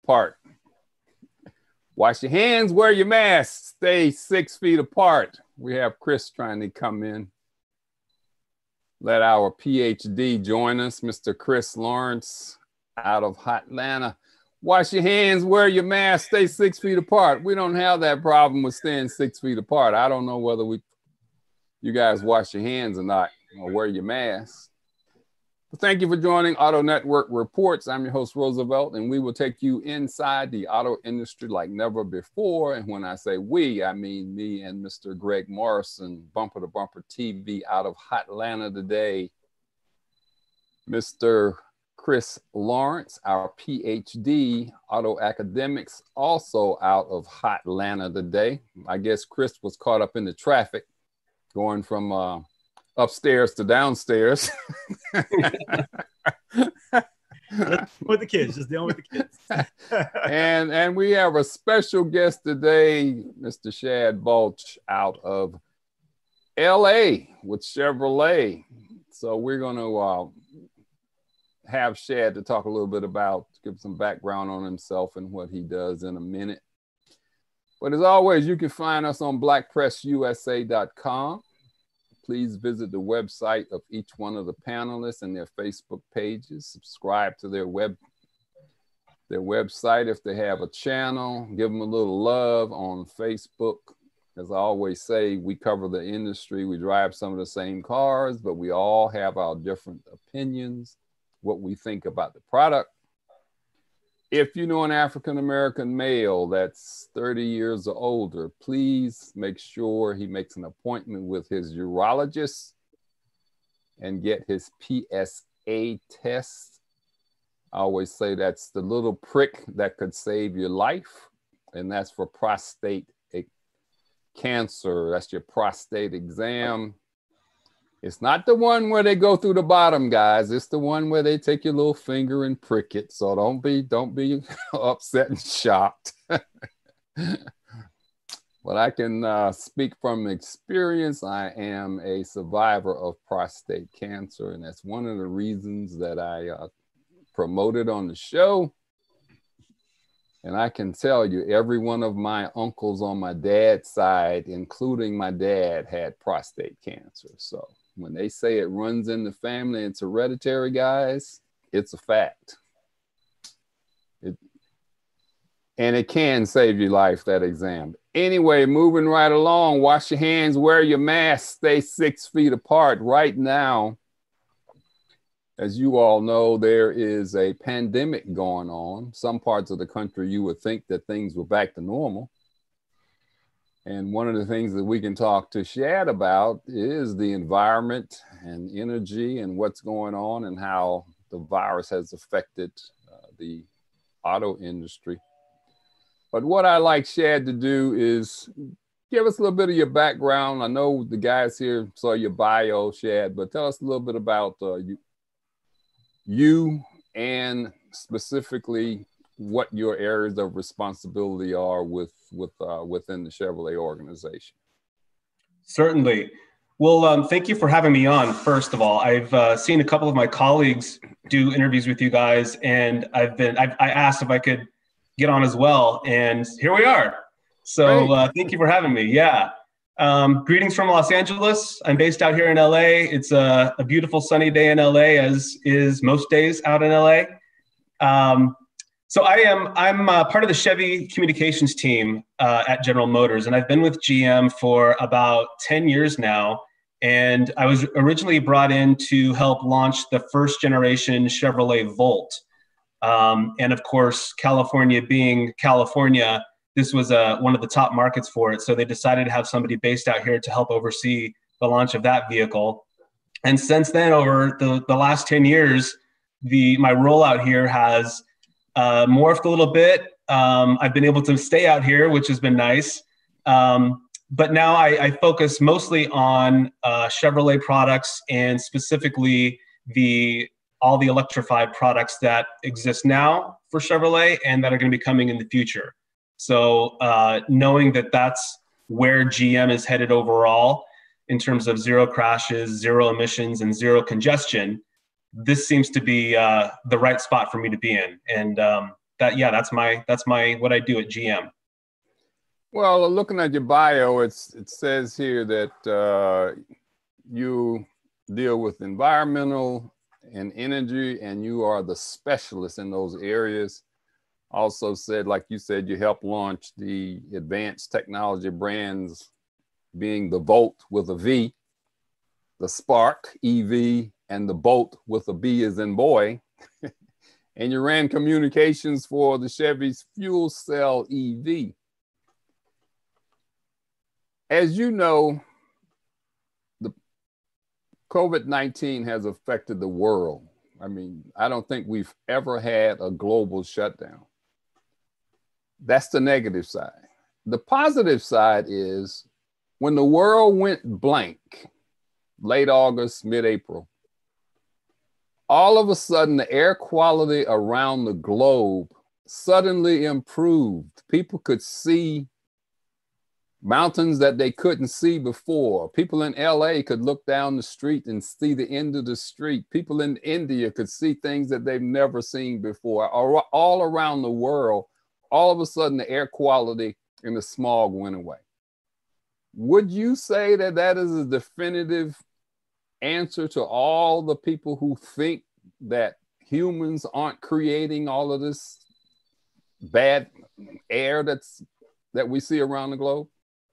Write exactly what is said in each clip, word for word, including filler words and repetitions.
apart. Wash your hands, wear your mask, stay six feet apart. We have Chris trying to come in. Let our P H D join us, Mister Chris Lawrence out of Atlanta. Wash your hands, wear your mask, stay six feet apart. We don't have that problem with staying six feet apart. I don't know whether we, you guys wash your hands or not, or wear your mask. But thank you for joining AutoNetwork Reports. I'm your host, Roosevelt, and we will take you inside the auto industry like never before. And when I say we, I mean me and Mister Greg Morrison, Bumper to Bumper T V out of Atlanta today. Mister Chris Lawrence, our P H D, Auto Academics, also out of Atlanta today. I guess Chris was caught up in the traffic going from uh, upstairs to downstairs. With the kids, just dealing with the kids. and and we have a special guest today, Mister Shad Balch out of L A with Chevrolet. So we're going to uh, have Shad to talk a little bit about, give some background on himself and what he does in a minute. But as always, you can find us on black press U S A dot com. Please visit the website of each one of the panelists and their Facebook pages. Subscribe to their web, their website if they have a channel. Give them a little love on Facebook. As I always say, we cover the industry. We drive some of the same cars, but we all have our different opinions, what we think about the product. If you know an African-American male that's thirty years or older, please make sure he makes an appointment with his urologist and get his P S A test. I always say that's the little prick that could save your life, and that's for prostate cancer. That's your prostate exam. It's not the one where they go through the bottom, guys. It's the one where they take your little finger and prick it. So don't be, don't be upset and shocked. But I can uh, speak from experience. I am a survivor of prostate cancer, and that's one of the reasons that I uh, promoted on the show. And I can tell you, every one of my uncles on my dad's side, including my dad, had prostate cancer. So when they say it runs in the family, it's hereditary, guys, it's a fact. It, and it can save your life, that exam. Anyway, moving right along, wash your hands, wear your mask, stay six feet apart. Right now, as you all know, there is a pandemic going on. Some parts of the country, you would think that things were back to normal. And one of the things that we can talk to Shad about is the environment and energy and what's going on and how the virus has affected uh, the auto industry. But what I like Shad to do is give us a little bit of your background. I know the guys here saw your bio, Shad, but tell us a little bit about uh, you. you and specifically what your areas of responsibility are with, with uh, within the Chevrolet organization. Certainly. Well, um, thank you for having me on, first of all. I've uh, seen a couple of my colleagues do interviews with you guys, and I've been, I've, I asked if I could get on as well, and here we are. So uh, thank you for having me, yeah. Um, greetings from Los Angeles. I'm based out here in L A. It's a, a beautiful sunny day in L A, as is most days out in L A. Um, so I am I'm uh, part of the Chevy communications team uh, at General Motors, and I've been with G M for about ten years now. And I was originally brought in to help launch the first generation Chevrolet Volt. Um, and of course, California being California, this was uh, one of the top markets for it. So they decided to have somebody based out here to help oversee the launch of that vehicle. And since then, over the, the last ten years, the my role out here has uh, morphed a little bit. Um, I've been able to stay out here, which has been nice. Um, but now I, I focus mostly on uh, Chevrolet products, and specifically the all the electrified products that exist now for Chevrolet and that are going to be coming in the future. So uh, knowing that that's where G M is headed overall in terms of zero crashes, zero emissions, and zero congestion, this seems to be uh, the right spot for me to be in. And um, that, yeah, that's my, that's my, what I do at G M. Well, looking at your bio, it's, it says here that uh, you deal with environmental and energy, and you are the specialist in those areas. Also said, like you said, you helped launch the advanced technology brands, being the Volt with a V, the Spark E V, and the Bolt with a B as in boy. And you ran communications for the Chevy's fuel cell E V. As you know, the COVID nineteen has affected the world. I mean, I don't think we've ever had a global shutdown. That's the negative side. The positive side is when the world went blank, late August, mid-April, all of a sudden the air quality around the globe suddenly improved. People could see mountains that they couldn't see before. People in L A could look down the street and see the end of the street. People in India could see things that they've never seen before. All around the world, all of a sudden the air quality and the smog went away. Would you say that that is a definitive answer to all the people who think that humans aren't creating all of this bad air that's that we see around the globe?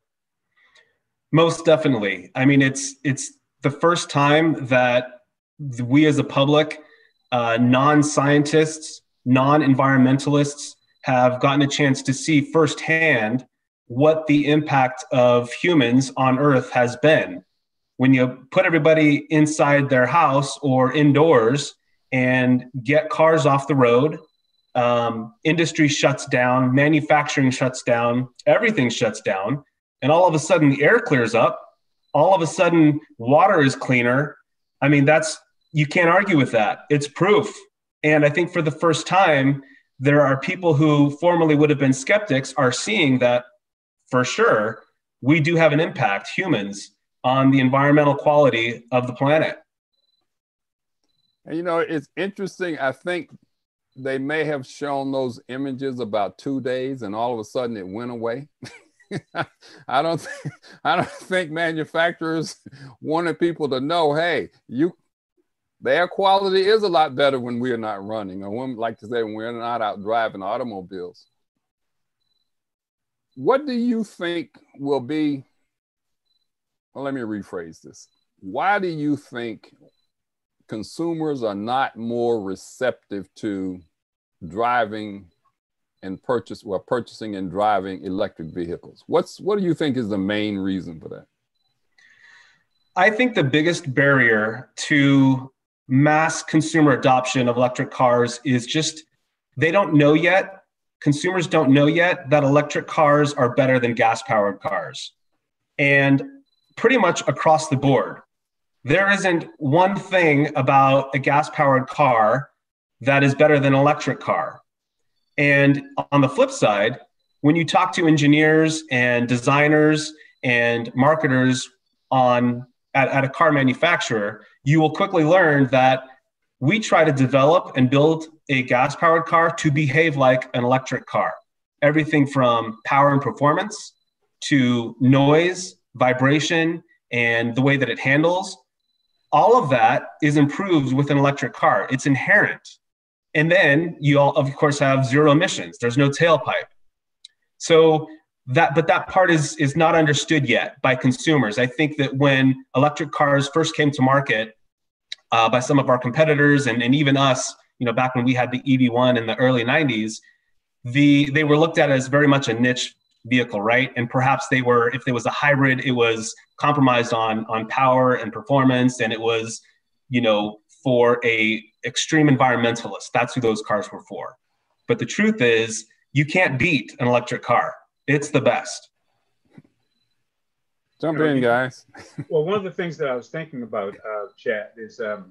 Most definitely. I mean, it's it's the first time that we as a public, uh, non-scientists, non-environmentalists have gotten a chance to see firsthand what the impact of humans on Earth has been. When you put everybody inside their house or indoors and get cars off the road, um, industry shuts down, manufacturing shuts down, everything shuts down, and all of a sudden the air clears up, all of a sudden water is cleaner. I mean, that's, you can't argue with that. It's proof. And I think for the first time, there are people who formerly would have been skeptics are seeing that for sure, we do have an impact, humans, on the environmental quality of the planet. And you know, it's interesting. I think they may have shown those images about two days and all of a sudden it went away. I don't think, I don't think manufacturers wanted people to know, hey, you, the air quality is a lot better when we're not running, or when, like to say, when we're not out driving automobiles. What do you think will be, well, let me rephrase this. Why do you think consumers are not more receptive to driving and purchase, well, purchasing and driving electric vehicles? What's, what do you think is the main reason for that? I think the biggest barrier to mass consumer adoption of electric cars is just, they don't know yet, consumers don't know yet that electric cars are better than gas-powered cars. And pretty much across the board, there isn't one thing about a gas-powered car that is better than an electric car. And on the flip side, when you talk to engineers and designers and marketers on at, at a car manufacturer, you will quickly learn that we try to develop and build a gas-powered car to behave like an electric car. Everything from power and performance to noise, vibration, and the way that it handles. All of that is improved with an electric car. It's inherent. And then you all, of course, have zero emissions. There's no tailpipe. So that, but that part is, is not understood yet by consumers. I think that when electric cars first came to market uh, by some of our competitors and, and even us, you know, back when we had the E V one in the early nineties, the, they were looked at as very much a niche vehicle, right? And perhaps they were, if there was a hybrid, it was compromised on, on power and performance, and it was, you know, for a extreme environmentalist. That's who those cars were for. But the truth is, you can't beat an electric car. It's the best. Jump in, guys. Well, one of the things that I was thinking about, uh, Chad, is um,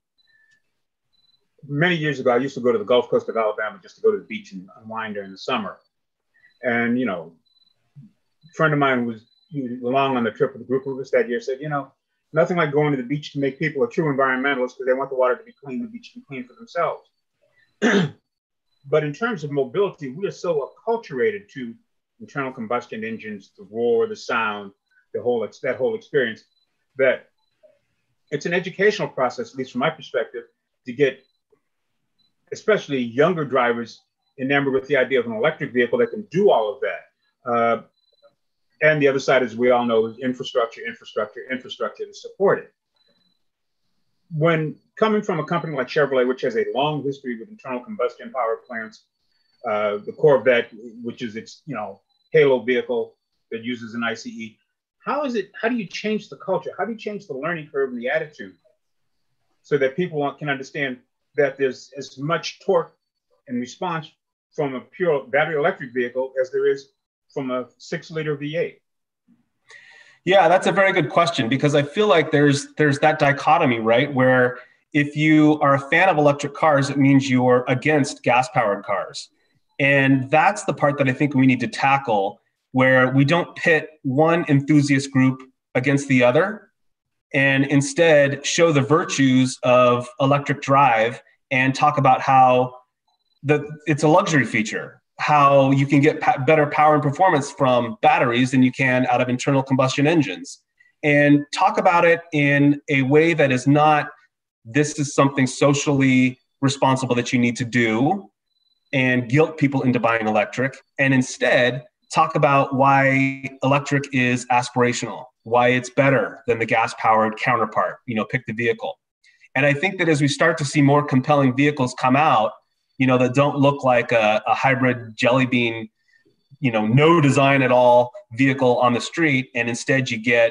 many years ago, I used to go to the Gulf Coast of Alabama just to go to the beach and unwind during the summer. And, you know, a friend of mine was along on the trip with a group of us that year, said, you know, nothing like going to the beach to make people a true environmentalist because they want the water to be clean, the beach to be clean for themselves. But in terms of mobility, we are so acculturated to internal combustion engines, the roar, the sound, the whole that whole experience, that it's an educational process, at least from my perspective, to get especially younger drivers enamored with the idea of an electric vehicle that can do all of that. Uh, and the other side, as we all know, is infrastructure, infrastructure, infrastructure to support it. When coming from a company like Chevrolet, which has a long history with internal combustion power plants, uh, the Corvette, which is its you know halo vehicle that uses an I C E, how is it? How do you change the culture? How do you change the learning curve and the attitude so that people can understand that there's as much torque and response from a pure battery electric vehicle as there is from a six-liter V eight? Yeah, that's a very good question, because I feel like there's there's that dichotomy, right? Where if you are a fan of electric cars, it means you're against gas-powered cars. And that's the part that I think we need to tackle, where we don't pit one enthusiast group against the other, and instead show the virtues of electric drive and talk about how the, it's a luxury feature, how you can get pa- better power and performance from batteries than you can out of internal combustion engines. And talk about it in a way that is not, this is something socially responsible that you need to do, and guilt people into buying electric, and instead talk about why electric is aspirational, why it's better than the gas-powered counterpart, you know, pick the vehicle. And I think that as we start to see more compelling vehicles come out, you know, that don't look like a, a hybrid jelly bean, you know, no design at all vehicle on the street, and instead you get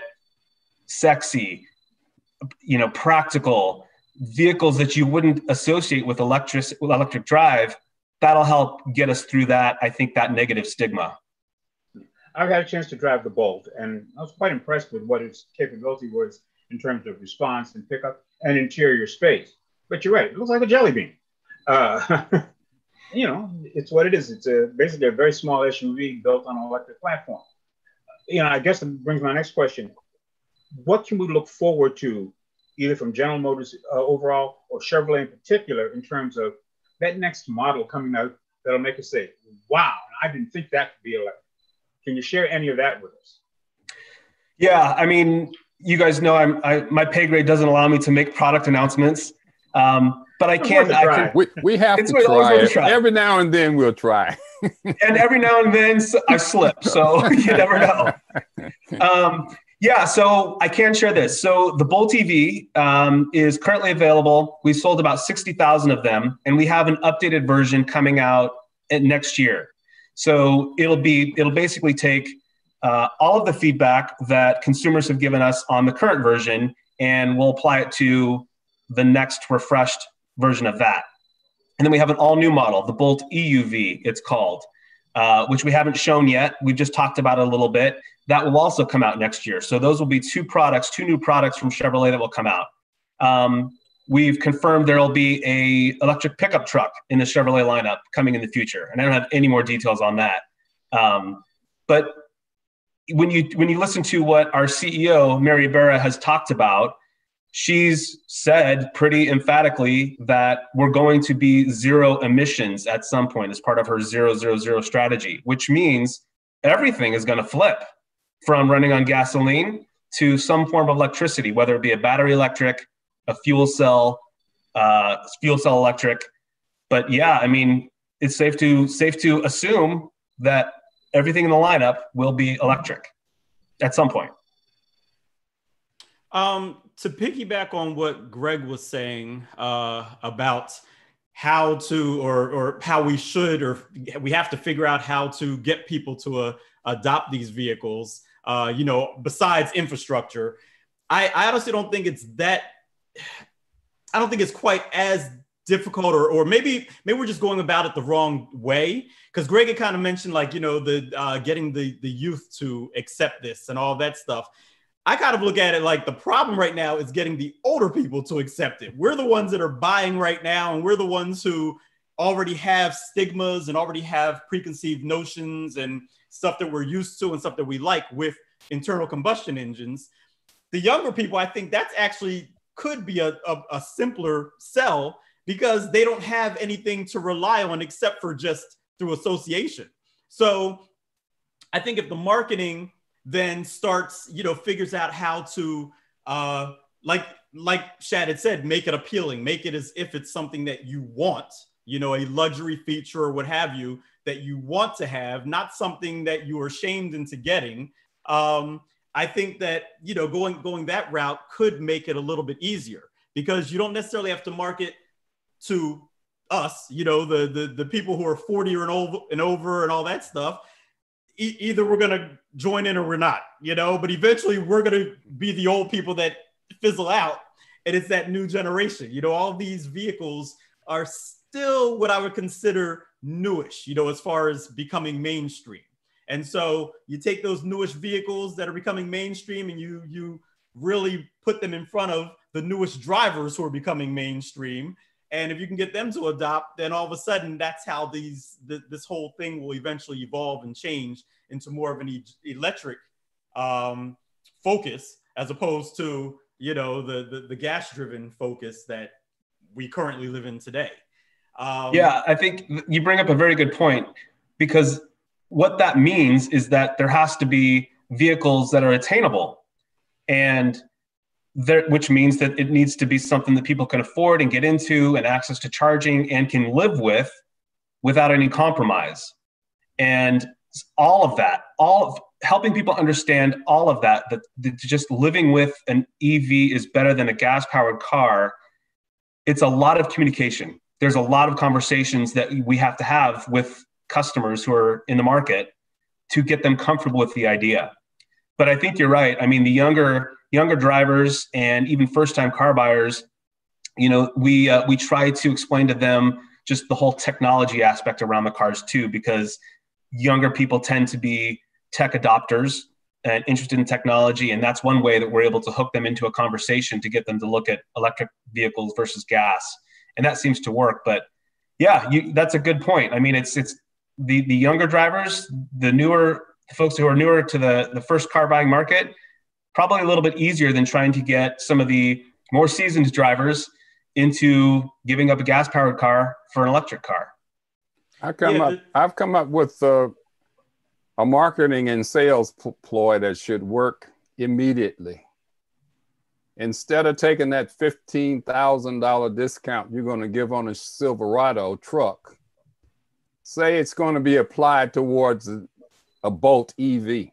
sexy, you know, practical vehicles that you wouldn't associate with electric, with electric drive, that'll help get us through that, I think, that negative stigma. I've had a chance to drive the Bolt, and I was quite impressed with what its capability was in terms of response and pickup and interior space. But you're right, it looks like a jelly bean. Uh, you know, it's what it is. It's a, basically a very small S U V built on an electric platform. You know, I guess that brings my next question. What can we look forward to, either from General Motors uh, overall or Chevrolet in particular, in terms of that next model coming out that'll make us say, wow, I didn't think that could be electric? Can you share any of that with us? Yeah, I mean, you guys know I'm, I, my pay grade doesn't allow me to make product announcements, um, but I can. I can we, we have to try it. Try. Every now and then we'll try. And every now and then I slip, so you never know. Um, yeah, so I can share this. So the Bolt E V um, is currently available. We sold about sixty thousand of them, and we have an updated version coming out next year. So it'll be, it'll basically take uh, all of the feedback that consumers have given us on the current version, and we'll apply it to the next refreshed version of that. And then we have an all new model, the Bolt E U V, it's called, uh, which we haven't shown yet. We've just talked about it a little bit. That will also come out next year. So those will be two products, two new products from Chevrolet that will come out. Um, We've confirmed there will be a electric pickup truck in the Chevrolet lineup coming in the future, and I don't have any more details on that. Um, but when you when you listen to what our C E O Mary Barra has talked about, she's said pretty emphatically that we're going to be zero emissions at some point as part of her zero zero zero strategy, which means everything is going to flip from running on gasoline to some form of electricity, whether it be a battery electric, a fuel cell, uh, fuel cell electric. But yeah, I mean, it's safe to safe to assume that everything in the lineup will be electric at some point. Um, to piggyback on what Greg was saying uh, about how to, or or how we should, or we have to figure out how to get people to uh, adopt these vehicles. Uh, you know, besides infrastructure, I, I honestly don't think it's that. I don't think it's quite as difficult, or or maybe maybe we're just going about it the wrong way. Because Greg had kind of mentioned, like, you know, the uh, getting the the youth to accept this and all that stuff. I kind of look at it like the problem right now is getting the older people to accept it. We're the ones that are buying right now, and we're the ones who already have stigmas and already have preconceived notions and stuff that we're used to and stuff that we like with internal combustion engines. The younger people, I think that's actually could be a, a, a simpler sell, because they don't have anything to rely on except for just through association. So I think if the marketing then starts, you know, figures out how to, uh, like, like Shad had said, make it appealing, make it as if it's something that you want, you know, a luxury feature or what have you that you want to have, not something that you are shamed into getting. Um, I think that, you know, going, going that route could make it a little bit easier, because you don't necessarily have to market to us, you know, the, the, the people who are forty or and over and over and all that stuff. E- either we're going to join in or we're not, you know, but eventually we're going to be the old people that fizzle out. And it's that new generation, you know, all these vehicles are still what I would consider newish, you know, as far as becoming mainstream. And so you take those newish vehicles that are becoming mainstream and you, you really put them in front of the newest drivers who are becoming mainstream. And if you can get them to adopt, then all of a sudden that's how these th- this whole thing will eventually evolve and change into more of an e- electric um, focus, as opposed to, you know, the, the, the gas-driven focus that we currently live in today. Um, yeah, I think you bring up a very good point, because what that means is that there has to be vehicles that are attainable, and there, which means that it needs to be something that people can afford and get into, and access to charging and can live with without any compromise. And all of that, all of helping people understand all of that, that, that just living with an E V is better than a gas-powered car. It's a lot of communication. There's a lot of conversations that we have to have with customers who are in the market to get them comfortable with the idea. But I think you're right. I mean, the younger younger drivers and even first-time car buyers, you know, we uh, we try to explain to them just the whole technology aspect around the cars too, because younger people tend to be tech adopters and interested in technology, and that's one way that we're able to hook them into a conversation to get them to look at electric vehicles versus gas, and that seems to work. But yeah, you, that's a good point. I mean, it's it's the the younger drivers, the newer the folks who are newer to the the first car buying market, probably a little bit easier than trying to get some of the more seasoned drivers into giving up a gas powered car for an electric car. I come Yeah, up. I've come up with uh, a marketing and sales ploy that should work immediately. Instead of taking that fifteen thousand dollars discount you're going to give on a Silverado truck, say it's going to be applied towards a, a Bolt E V.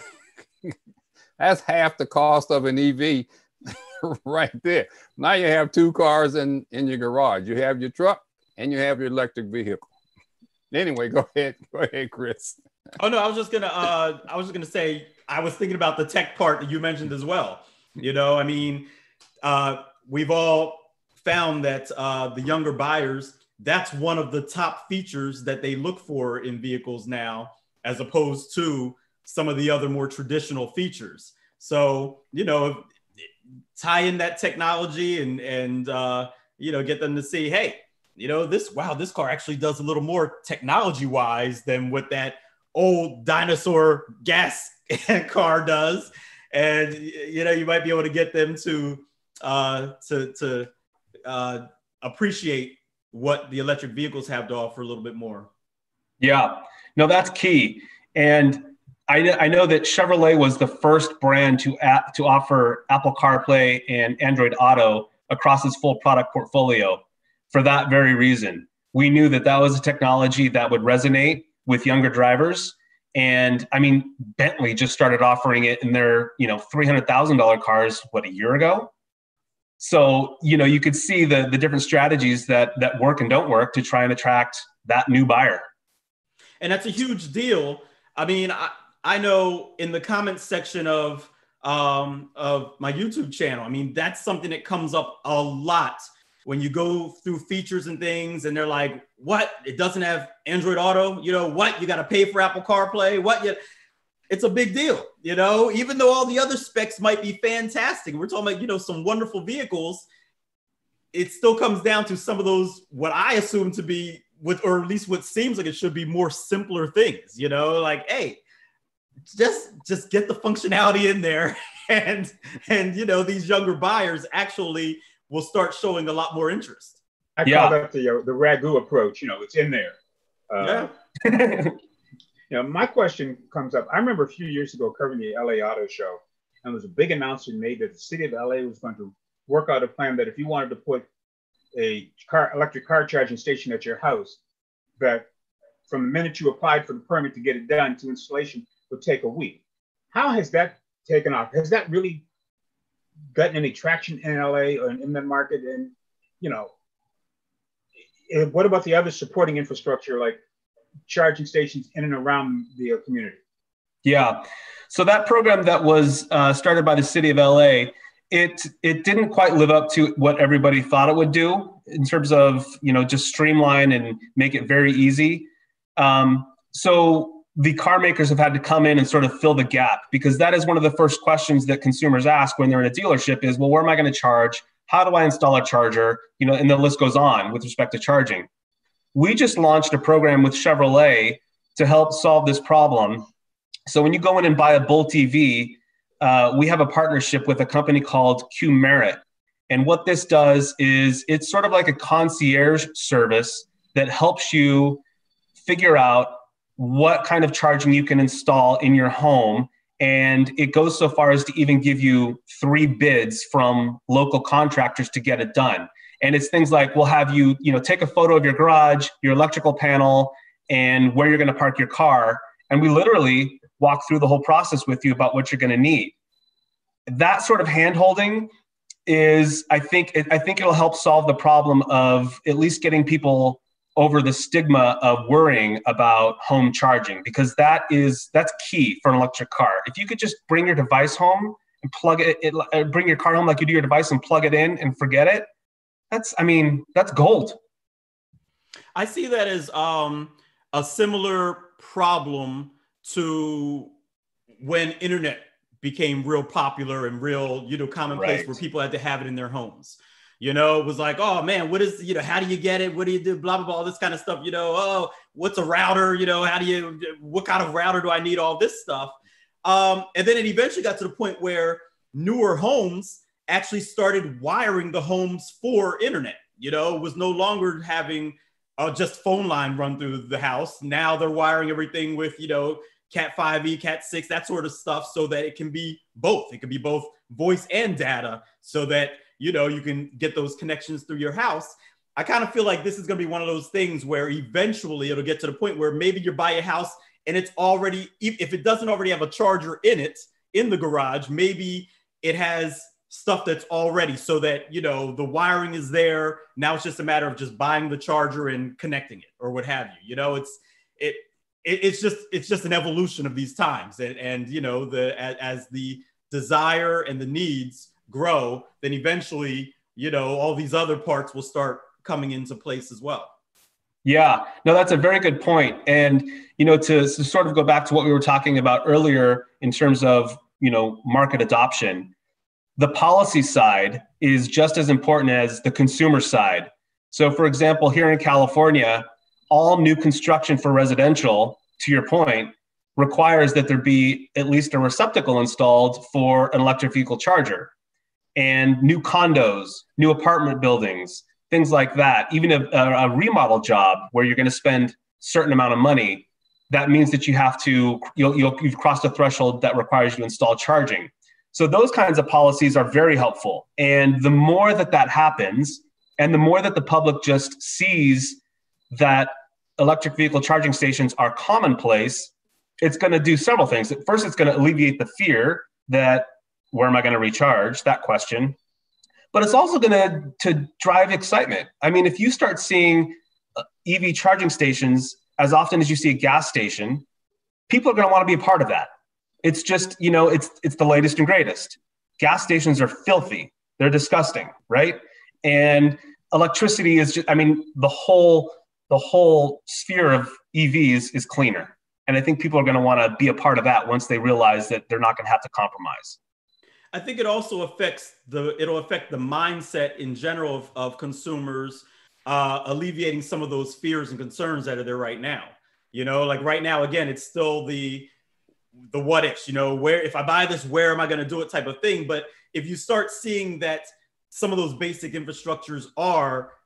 That's half the cost of an E V right there. Now you have two cars in, in your garage. You have your truck and you have your electric vehicle. Anyway, go ahead. Go ahead, Chris. Oh, no, I was just going to, uh, I was just going to say, I was thinking about the tech part that you mentioned as well. You know, I mean, uh, we've all found that uh, the younger buyers, that's one of the top features that they look for in vehicles now, as opposed to some of the other more traditional features. So, you know, tie in that technology and, and uh, you know, get them to see, hey, you know, this, wow, this car actually does a little more technology wise than what that old dinosaur gas car does. And, you know, you might be able to get them to, uh, to, to uh, appreciate what the electric vehicles have to offer a little bit more. Yeah, no, that's key. And I, I know that Chevrolet was the first brand to app, to offer Apple CarPlay and Android Auto across its full product portfolio. For that very reason, we knew that that was a technology that would resonate with younger drivers. And I mean, Bentley just started offering it in their, you know, three hundred thousand dollars cars, what, a year ago? So, you know, you could see the, the different strategies that, that work and don't work to try and attract that new buyer. And that's a huge deal. I mean, I, I know in the comments section of, um, of my YouTube channel, I mean, that's something that comes up a lot when you go through features and things, and they're like, what? It doesn't have Android Auto? You know, what? You got to pay for Apple CarPlay? What? You... It's a big deal, you know, even though all the other specs might be fantastic. We're talking about, you know, some wonderful vehicles. It still comes down to some of those, what I assume to be, with, or at least what seems like it should be more simpler things, you know, like, hey, just, just get the functionality in there. And, and, you know, these younger buyers actually will start showing a lot more interest. I Yeah. call that the, uh, the ragu approach. You know, it's in there. Uh, Yeah. You know, my question comes up. I remember a few years ago covering the L A Auto Show, and there was a big announcement made that the city of L A was going to work out a plan that if you wanted to put a car, electric car charging station at your house, that from the minute you applied for the permit to get it done to installation would take a week. How has that taken off? Has that really gotten any traction in L A or in the market? And, you know, what about the other supporting infrastructure like charging stations in and around the uh, community? Yeah. So that program that was uh, started by the city of L A, it it didn't quite live up to what everybody thought it would do in terms of, you know, just streamline and make it very easy. Um, so the car makers have had to come in and sort of fill the gap, because that is one of the first questions that consumers ask when they're in a dealership is, well, where am I going to charge? How do I install a charger? You know, and the list goes on with respect to charging. We just launched a program with Chevrolet to help solve this problem. So when you go in and buy a Bolt E V, uh, we have a partnership with a company called Q Merit. And what this does is it's sort of like a concierge service that helps you figure out what kind of charging you can install in your home. And it goes so far as to even give you three bids from local contractors to get it done. And it's things like, we'll have you, you know, take a photo of your garage, your electrical panel, and where you're going to park your car. And we literally walk through the whole process with you about what you're going to need. That sort of hand-holding is, I think, I think it'll help solve the problem of at least getting people over the stigma of worrying about home charging, because that is, that's key for an electric car. If you could just bring your device home and plug it, it bring your car home like you do your device and plug it in and forget it, that's, I mean, that's gold. I see that as um, a similar problem to when internet became real popular and real, you know, commonplace, Right. where people had to have it in their homes. You know, it was like, oh man, what is, you know, how do you get it? What do you do? Blah, blah, blah, all this kind of stuff. You know, oh, what's a router? You know, how do you, what kind of router do I need? All this stuff. Um, and then it eventually got to the point where newer homes actually started wiring the homes for internet. You know, it was no longer having uh, just phone line run through the house. Now they're wiring everything with, you know, Cat five E, Cat six, that sort of stuff, so that it can be both. It can be both voice and data, so that, you know, you can get those connections through your house. I kind of feel like this is going to be one of those things where eventually it'll get to the point where maybe you buy a house and it's already, if it doesn't already have a charger in it, in the garage, maybe it has stuff that's already, so that, you know, the wiring is there. Now it's just a matter of just buying the charger and connecting it or what have you. You know, it's, it, it it's just, it's just an evolution of these times. And, and you know, the, as, as the desire and the needs grow, then eventually, you know, all these other parts will start coming into place as well. Yeah, no, that's a very good point. And, you know, to, to sort of go back to what we were talking about earlier in terms of, you know, market adoption, the policy side is just as important as the consumer side. So for example, here in California, all new construction for residential, to your point, requires that there be at least a receptacle installed for an electric vehicle charger. And new condos, new apartment buildings, things like that, even a, a remodel job where you're going to spend a certain amount of money, that means that you have to, you'll, you'll, you've crossed a threshold that requires you to install charging. So those kinds of policies are very helpful. And the more that that happens, and the more that the public just sees that electric vehicle charging stations are commonplace, it's going to do several things. First, it's going to alleviate the fear that, where am I going to recharge? That question. But it's also going to, to drive excitement. I mean, if you start seeing E V charging stations as often as you see a gas station, people are going to want to be a part of that. It's just, you know, it's it's the latest and greatest. Gas stations are filthy. They're disgusting, right? And electricity is just, I mean, the whole the whole sphere of E Vs is cleaner. And I think people are going to want to be a part of that once they realize that they're not going to have to compromise. I think it also affects the, it'll affect the mindset in general of, of consumers, uh, alleviating some of those fears and concerns that are there right now. You know, like right now, again, it's still the, the what ifs, you know, where, if I buy this, where am I going to do it type of thing. But if you start seeing that some of those basic infrastructures are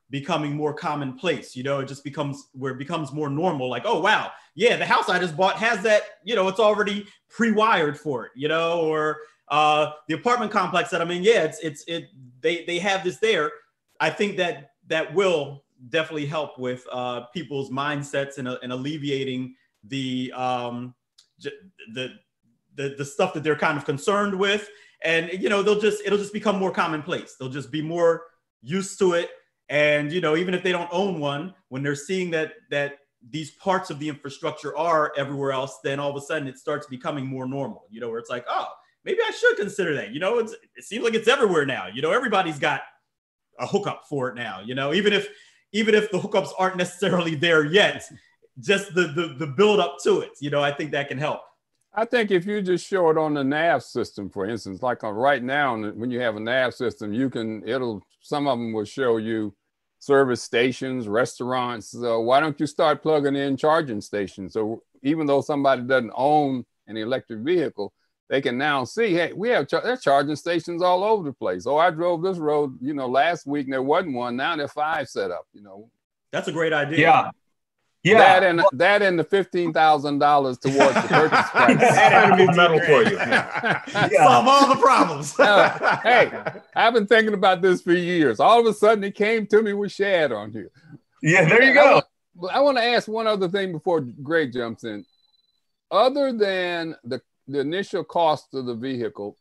becoming more commonplace. You know, it just becomes where it becomes more normal. Like, oh, wow, yeah, the house I just bought has that, you know, it's already pre-wired for it, you know, or uh, the apartment complex that I'm in, yeah, it's, it's, it, they, they have this there. I think that that will definitely help with uh, people's mindsets and, uh, and alleviating the, um, j- the, the, the stuff that they're kind of concerned with. And, you know, they'll just, it'll just become more commonplace. They'll just be more used to it. And, you know, even if they don't own one, when they're seeing that that these parts of the infrastructure are everywhere else, then all of a sudden it starts becoming more normal, you know, where it's like, oh, maybe I should consider that. You know, it's, it seems like it's everywhere now. You know, everybody's got a hookup for it now, you know, even if even if the hookups aren't necessarily there yet, just the, the, the build up to it, you know, I think that can help. I think if you just show it on the nav system, for instance, like on right now, when you have a nav system, you can, it'll, some of them will show you service stations, restaurants. So why don't you start plugging in charging stations? So even though somebody doesn't own an electric vehicle, they can now see, hey, we have char- there's charging stations all over the place. Oh, I drove this road, you know, last week and there wasn't one. Now there are five set up, you know. That's a great idea. Yeah. Yeah. That and that and the fifteen thousand dollars towards the purchase price. That'll be metal for you. Yeah. Solve all the problems. uh, hey, I've been thinking about this for years. All of a sudden it came to me with Shad on here. Yeah, there you go. I, I want to ask one other thing before Greg jumps in. Other than the, the initial cost of the vehicle,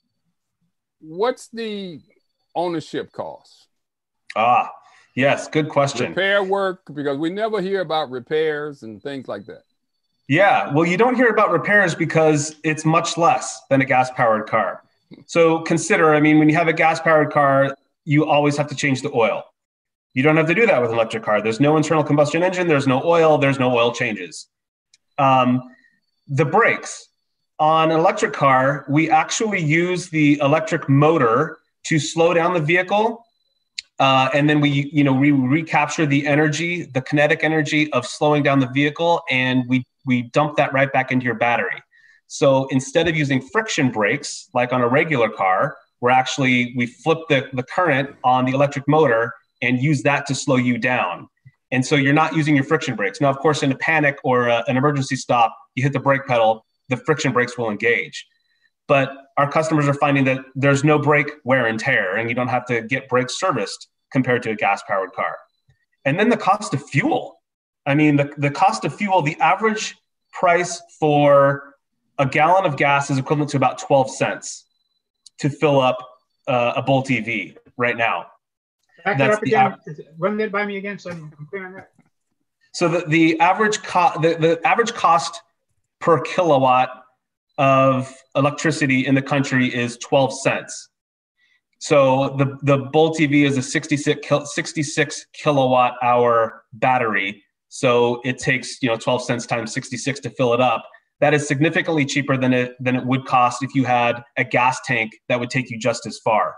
what's the ownership cost? Ah, yes, good question. Repair work, because we never hear about repairs and things like that. Yeah, well, you don't hear about repairs because it's much less than a gas-powered car. So consider, I mean, when you have a gas-powered car, you always have to change the oil. You don't have to do that with an electric car. There's no internal combustion engine, there's no oil, there's no oil changes. Um, the brakes. On an electric car, we actually use the electric motor to slow down the vehicle. Uh, and then we, you know, we recapture the energy, the kinetic energy of slowing down the vehicle, and we we dump that right back into your battery. So instead of using friction brakes, like on a regular car, we're actually, we flip the, the current on the electric motor and use that to slow you down. And so you're not using your friction brakes. Now, of course, in a panic or a, an emergency stop, you hit the brake pedal, the friction brakes will engage. But our customers are finding that there's no brake wear and tear, and you don't have to get brakes serviced compared to a gas-powered car. And then the cost of fuel. I mean, the, the cost of fuel, the average price for a gallon of gas is equivalent to about twelve cents to fill up uh, a Bolt E V right now. Back that up again. Av- Run that by me again so I'm clear on that. So the, the, average co- the, the average cost per kilowatt of electricity in the country is twelve cents. So the, the Bolt E V is a sixty-six, sixty-six kilowatt hour battery. So it takes, you know, twelve cents times sixty-six to fill it up. That is significantly cheaper than it, than it would cost if you had a gas tank that would take you just as far.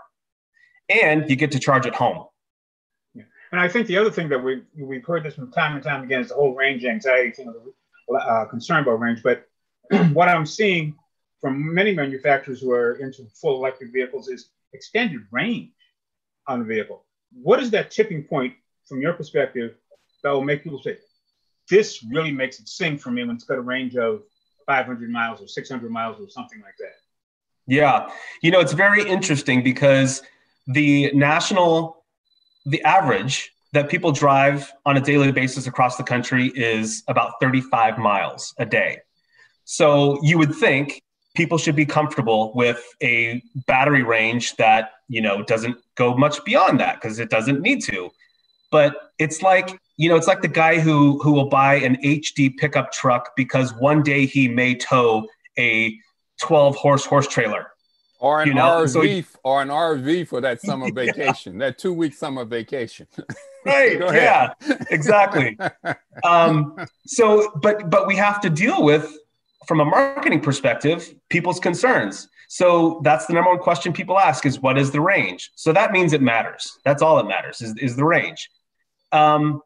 And you get to charge at home. Yeah. And I think the other thing that we, we've heard this from time and time again is the whole range anxiety thing, uh, concern about range. But what I'm seeing from many manufacturers who are into full electric vehicles is extended range on the vehicle. What is that tipping point from your perspective that will make people say, this really makes it sing for me when it's got a range of five hundred miles or six hundred miles or something like that? Yeah, you know, it's very interesting because the national, the average that people drive on a daily basis across the country is about thirty-five miles a day. So you would think people should be comfortable with a battery range that, you know, doesn't go much beyond that because it doesn't need to. But it's like, you know, it's like the guy who who will buy an H D pickup truck because one day he may tow a twelve horse horse trailer. Or an you know? R V, so he, or an R V for that summer vacation, yeah. that two week summer vacation. Right. Yeah, exactly. um, so, but but we have to deal with, from a marketing perspective, people's concerns. So that's the number one question people ask is, what is the range? So that means it matters. That's all that matters is, is the range. Um,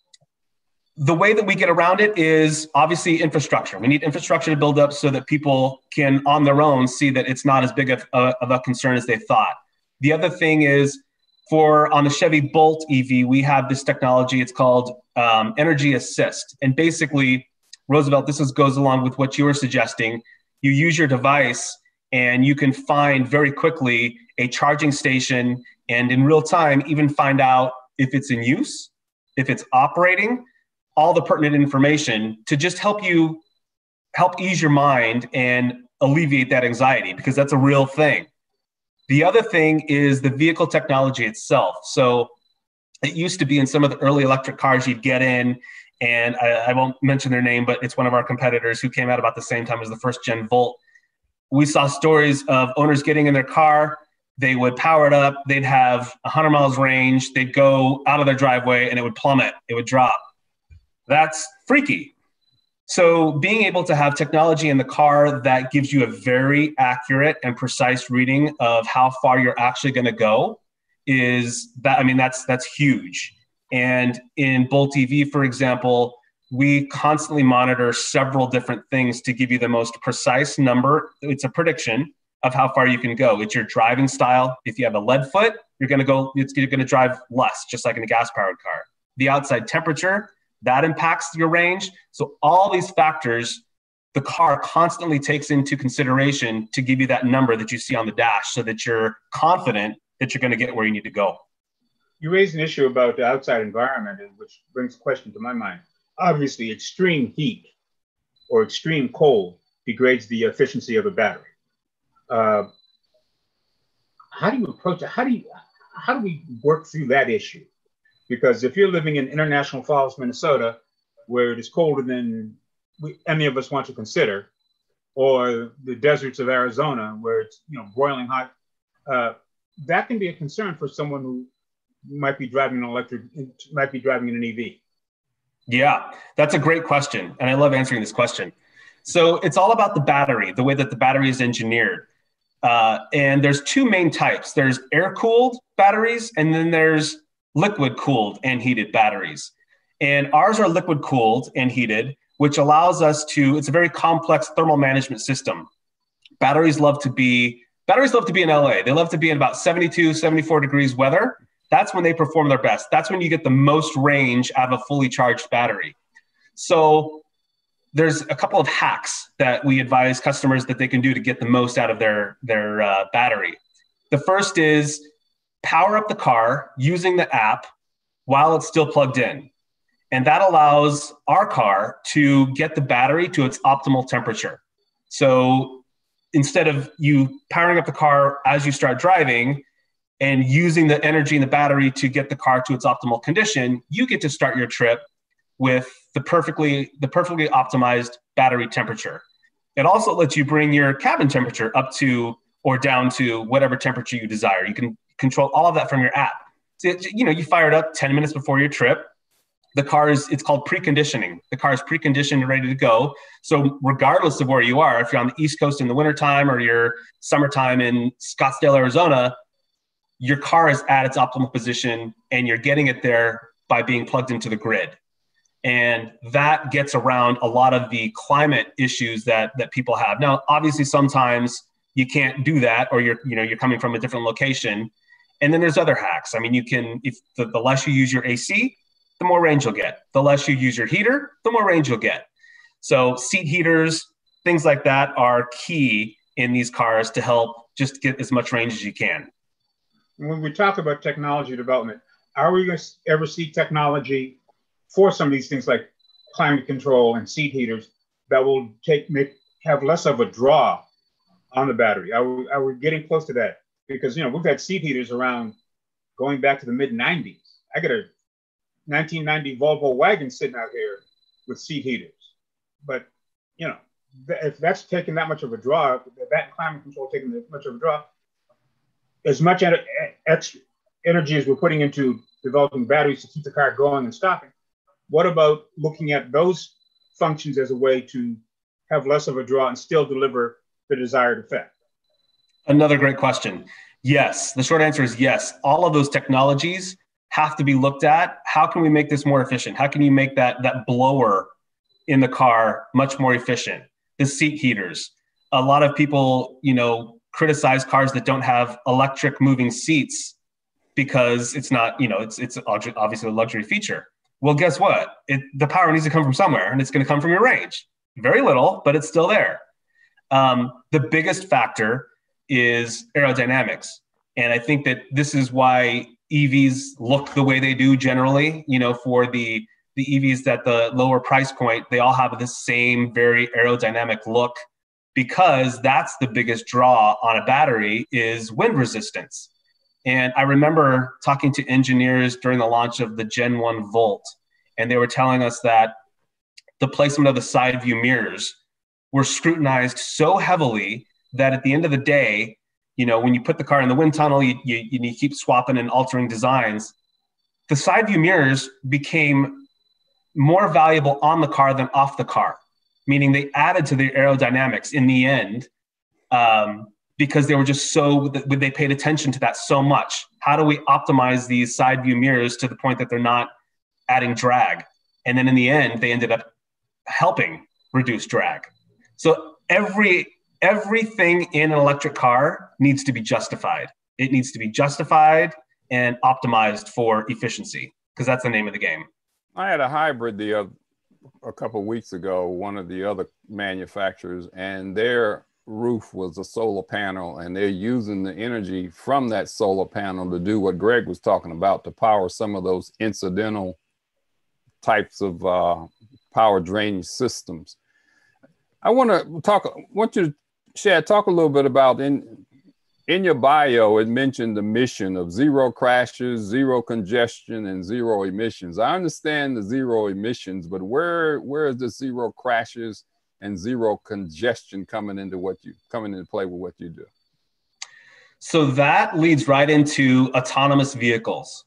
the way that we get around it is obviously infrastructure. We need infrastructure to build up so that people can, on their own, see that it's not as big of a, of a concern as they thought. The other thing is For on the Chevy Bolt E V, we have this technology. It's called um, energy assist. And basically, Roosevelt, this is, goes along with what you were suggesting. You use your device and you can find very quickly a charging station and in real time even find out if it's in use, if it's operating, all the pertinent information to just help you, help ease your mind and alleviate that anxiety, because that's a real thing. The other thing is the vehicle technology itself. So it used to be in some of the early electric cars, you'd get in, and I, I won't mention their name, but it's one of our competitors who came out about the same time as the first gen Volt. We saw stories of owners getting in their car, they would power it up, they'd have one hundred miles range, they'd go out of their driveway and it would plummet, it would drop. That's freaky. So being able to have technology in the car that gives you a very accurate and precise reading of how far you're actually going to go is that, I mean, that's, that's huge. And in Bolt E V, for example, we constantly monitor several different things to give you the most precise number. It's a prediction of how far you can go. It's your driving style. If you have a lead foot, you're going to go, it's, you're going to drive less, just like in a gas powered car. The outside temperature, that impacts your range. So all these factors, the car constantly takes into consideration to give you that number that you see on the dash so that you're confident that you're going to get where you need to go. You raised an issue about the outside environment, which brings a question to my mind. Obviously, extreme heat or extreme cold degrades the efficiency of a battery. Uh, how do you approach it? How do you, how do we work through that issue? Because if you're living in International Falls, Minnesota, where it is colder than we, any of us want to consider, or the deserts of Arizona, where it's, you know, boiling hot, uh, that can be a concern for someone who might be driving an electric, might be driving in an E V. Yeah, that's a great question. And I love answering this question. So it's all about the battery, the way that the battery is engineered. Uh, and there's two main types. There's air-cooled batteries, and then there's liquid-cooled and heated batteries. And ours are liquid-cooled and heated, which allows us to, it's a very complex thermal management system. Batteries love to be, batteries love to be in L A. They love to be in about seventy-two, seventy-four degrees weather. That's when they perform their best. That's when you get the most range out of a fully charged battery. So there's a couple of hacks that we advise customers that they can do to get the most out of their, their uh, battery. The first is power up the car using the app while it's still plugged in. And that allows our car to get the battery to its optimal temperature. So instead of you powering up the car as you start driving and using the energy in the battery to get the car to its optimal condition, you get to start your trip with the perfectly, the perfectly optimized battery temperature. It also lets you bring your cabin temperature up to or down to whatever temperature you desire. You can control all of that from your app. So, it, you know, you fire it up ten minutes before your trip. The car is, it's called preconditioning. The car is preconditioned and ready to go. So regardless of where you are, if you're on the East Coast in the wintertime or you're summertime in Scottsdale, Arizona, your car is at its optimal position and you're getting it there by being plugged into the grid. And that gets around a lot of the climate issues that, that people have. Now, obviously, sometimes you can't do that, or you're, you know, you're coming from a different location. And then there's other hacks. I mean, you can, if the, the less you use your A C, the more range you'll get. The less you use your heater, the more range you'll get. So seat heaters, things like that are key in these cars to help just get as much range as you can. When we talk about technology development, are we going to ever see technology for some of these things like climate control and seat heaters that will take make have less of a draw on the battery? Are we, are we getting close to that? Because, you know, we've had seat heaters around going back to the mid nineties. I got a nineteen ninety Volvo wagon sitting out here with seat heaters. But, you know, if that's taking that much of a draw, that climate control taking that much of a draw, as much extra energy as we're putting into developing batteries to keep the car going and stopping, what about looking at those functions as a way to have less of a draw and still deliver the desired effect? Another great question. Yes, the short answer is yes. All of those technologies have to be looked at. How can we make this more efficient? How can you make that, that blower in the car much more efficient? The seat heaters. A lot of people, you know, criticize cars that don't have electric moving seats because it's not, you know, it's it's obviously a luxury feature. Well, guess what? It, the power needs to come from somewhere, and it's going to come from your range. Very little, but it's still there. Um, the biggest factor is aerodynamics. And I think that this is why E Vs look the way they do generally. You know, for the, the E Vs at the lower price point, they all have the same very aerodynamic look, because that's the biggest draw on a battery is wind resistance. And I remember talking to engineers during the launch of the Gen one Volt, and they were telling us that the placement of the side view mirrors were scrutinized so heavily that at the end of the day, you know, when you put the car in the wind tunnel, you, you, you keep swapping and altering designs. The side view mirrors became more valuable on the car than off the car, meaning they added to the aerodynamics in the end, um, because they were just so, they paid attention to that so much. How do we optimize these side view mirrors to the point that they're not adding drag? And then in the end, they ended up helping reduce drag. So every everything in an electric car needs to be justified. It needs to be justified and optimized for efficiency, because that's the name of the game. I had a hybrid the other, a couple of weeks ago, one of the other manufacturers, and their roof was a solar panel, and they're using the energy from that solar panel to do what Greg was talking about, to power some of those incidental types of uh, power drainage systems. I want to talk, I want you to, Shad, talk a little bit about, in, in your bio, it mentioned the mission of zero crashes, zero congestion, and zero emissions. I understand the zero emissions, but where, where is the zero crashes and zero congestion coming into what you coming into play with what you do? So that leads right into autonomous vehicles.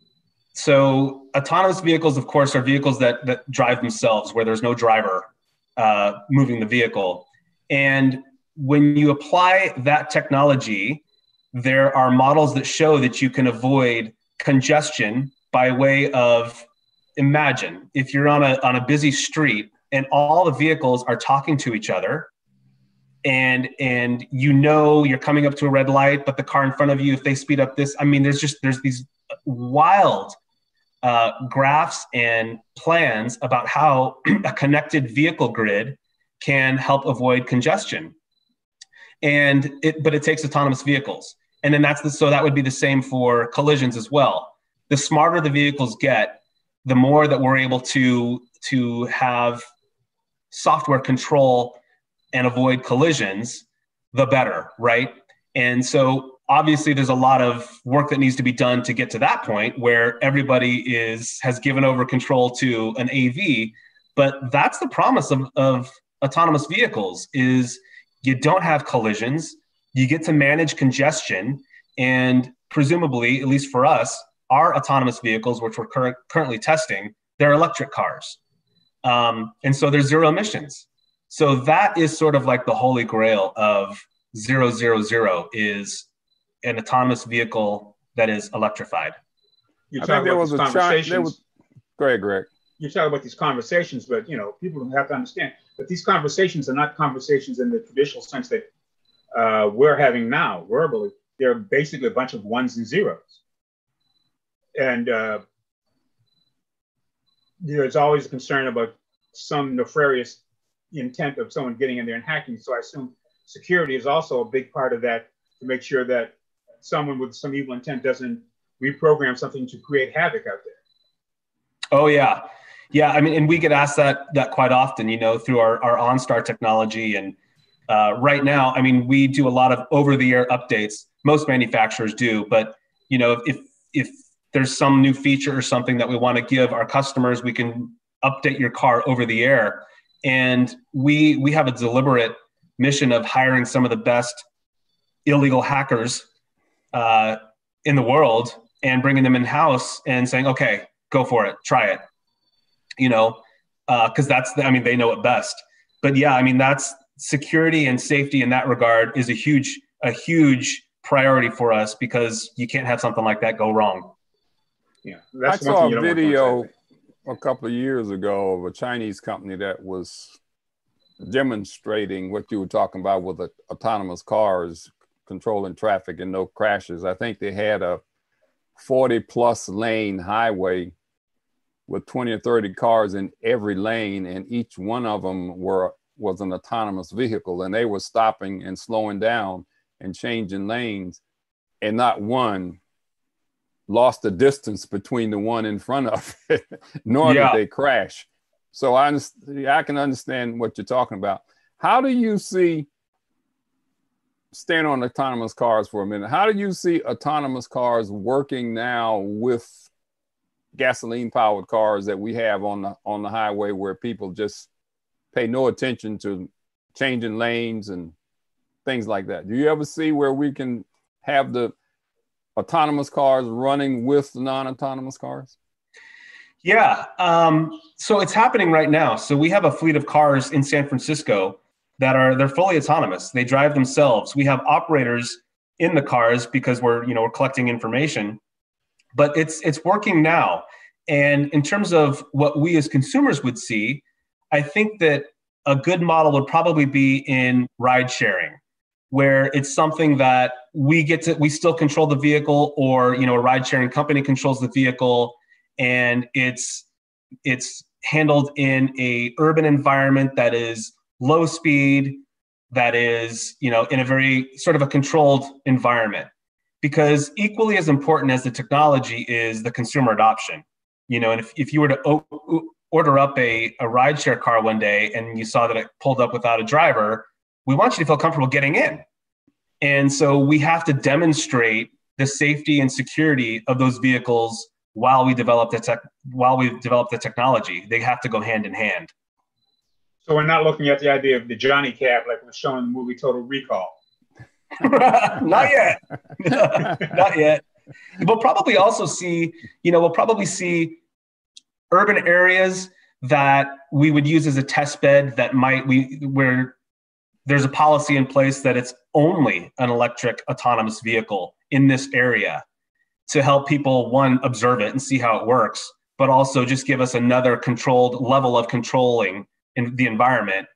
So autonomous vehicles, of course, are vehicles that that drive themselves, where there's no driver uh, moving the vehicle. And when you apply that technology, there are models that show that you can avoid congestion by way of, imagine if you're on a on a busy street and all the vehicles are talking to each other, and and you know you're coming up to a red light, but the car in front of you, if they speed up this, I mean, there's just there's these wild uh, graphs and plans about how a connected vehicle grid can help avoid congestion. And it, but it takes autonomous vehicles, and then that's the so that would be the same for collisions as well. The smarter the vehicles get, the more that we're able to to have software control and avoid collisions, the better, right? And so obviously there's a lot of work that needs to be done to get to that point where everybody is has given over control to an A V. But that's the promise of, of autonomous vehicles, is you don't have collisions, you get to manage congestion, and presumably, at least for us, our autonomous vehicles, which we're cur- currently testing, they're electric cars. Um, and so there's zero emissions. So that is sort of like the holy grail of zero, zero, zero, is an autonomous vehicle that is electrified. You're I think there was a conversations. There was, go ahead, Greg. You're talking about these conversations, but you know, people have to understand that these conversations are not conversations in the traditional sense that uh, we're having now verbally. They're basically a bunch of ones and zeros. And uh, there's always a concern about some nefarious intent of someone getting in there and hacking. So I assume security is also a big part of that, to make sure that someone with some evil intent doesn't reprogram something to create havoc out there. Oh, yeah. Yeah, I mean, and we get asked that that quite often, you know, through our, our OnStar technology. And uh, right now, I mean, we do a lot of over-the-air updates. Most manufacturers do, but, you know, if if there's some new feature or something that we want to give our customers, we can update your car over the air. And we we have a deliberate mission of hiring some of the best illegal hackers uh, in the world and bringing them in-house and saying, okay, go for it, try it. You know, because uh, that's, the, I mean, they know it best. But yeah, I mean, that's security and safety in that regard is a huge, a huge priority for us, because you can't have something like that go wrong. Yeah, that's I one saw thing you a don't video want to a couple of years ago of a Chinese company that was demonstrating what you were talking about with the autonomous cars controlling traffic and no crashes. I think they had a forty plus lane highway with twenty or thirty cars in every lane, and each one of them were was an autonomous vehicle, and they were stopping and slowing down and changing lanes, and not one lost the distance between the one in front of it, nor Yeah. did they crash. So I, I can understand what you're talking about. How do you see, staying on autonomous cars for a minute, how do you see autonomous cars working now with gasoline powered cars that we have on the on the highway, where people just pay no attention to changing lanes and things like that? Do you ever see where we can have the autonomous cars running with the non-autonomous cars? Yeah, um, so it's happening right now. So we have a fleet of cars in San Francisco that are, they're fully autonomous. They drive themselves. We have operators in the cars because we're, you know, we're collecting information, but it's, it's working now. And in terms of what we as consumers would see, I think that a good model would probably be in ride sharing, where it's something that we get to, we still control the vehicle, or, you know, a ride sharing company controls the vehicle, and it's, it's handled in a urban environment that is low speed, that is, you know, in a very sort of a controlled environment. Because equally as important as the technology is the consumer adoption. You know, and if, if you were to o- order up a, a rideshare car one day and you saw that it pulled up without a driver, we want you to feel comfortable getting in. And so we have to demonstrate the safety and security of those vehicles while we develop the tech, while we develop the technology. They have to go hand in hand. So we're not looking at the idea of the Johnny cab like was shown in the movie Total Recall. Not yet. Not yet. We'll probably also see, you know, we'll probably see urban areas that we would use as a test bed that might, we, where there's a policy in place that it's only an electric autonomous vehicle in this area, to help people, one, observe it and see how it works, but also just give us another controlled level of controlling in the environment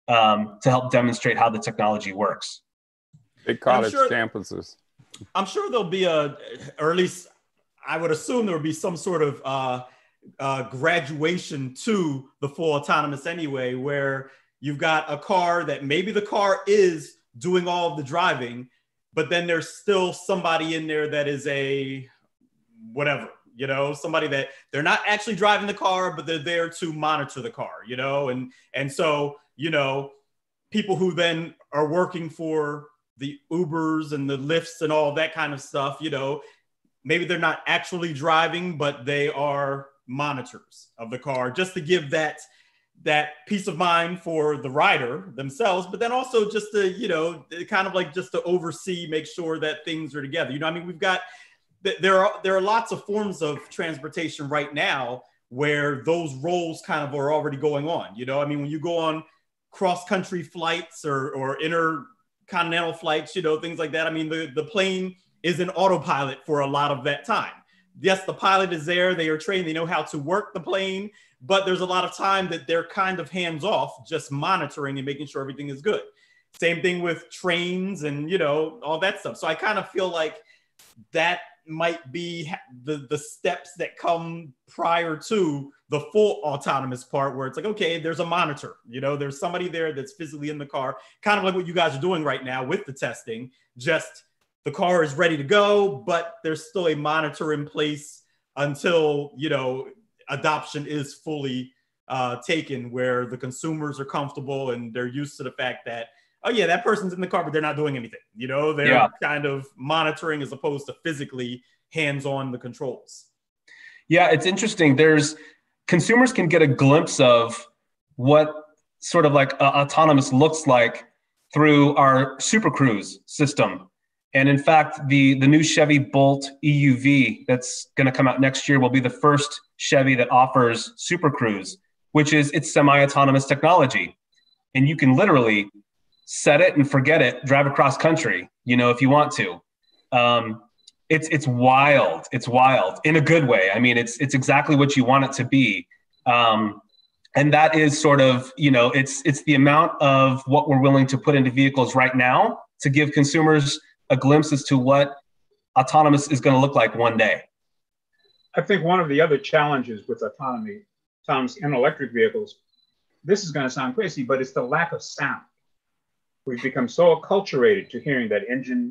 um, to help demonstrate how the technology works. Big college sure, campuses. I'm sure there'll be a, or at least I would assume there would be some sort of uh, uh, graduation to the full autonomous anyway, where you've got a car that maybe the car is doing all of the driving, but then there's still somebody in there that is a whatever, you know, somebody that they're not actually driving the car, but they're there to monitor the car, you know, and and so, you know, people who then are working for the Ubers and the Lyfts and all that kind of stuff, you know, maybe they're not actually driving, but they are monitors of the car, just to give that that peace of mind for the rider themselves, but then also just to, you know, kind of like just to oversee, make sure that things are together. You know, I mean, we've got, there are, there are lots of forms of transportation right now where those roles kind of are already going on. You know, I mean, when you go on cross-country flights or, or intercontinental flights, you know, things like that. I mean, the, the plane is in autopilot for a lot of that time. Yes, the pilot is there, they are trained, they know how to work the plane, but there's a lot of time that they're kind of hands off, just monitoring and making sure everything is good. Same thing with trains and, you know, all that stuff. So I kind of feel like that might be the, the steps that come prior to the full autonomous part, where it's like, okay, there's a monitor, you know, there's somebody there that's physically in the car, kind of like what you guys are doing right now with the testing, just the car is ready to go, but there's still a monitor in place until, you know, adoption is fully uh, taken, where the consumers are comfortable and they're used to the fact that, oh yeah, that person's in the car, but they're not doing anything. You know, they're yeah. kind of monitoring as opposed to physically hands-on the controls. Yeah, it's interesting. There's consumers can get a glimpse of what sort of like uh, autonomous looks like through our Super Cruise system. And in fact, the, the new Chevy Bolt E U V that's going to come out next year will be the first Chevy that offers Super Cruise, which is its semi-autonomous technology. And you can literally set it and forget it, drive across country, you know, if you want to. Um, it's it's wild. It's wild in a good way. I mean, it's it's exactly what you want it to be. Um, and that is sort of, you know, it's it's the amount of what we're willing to put into vehicles right now to give consumers a glimpse as to what autonomous is going to look like one day. I think one of the other challenges with autonomy, autonomous and electric vehicles, this is going to sound crazy, but it's the lack of sound. We've become so acculturated to hearing that engine,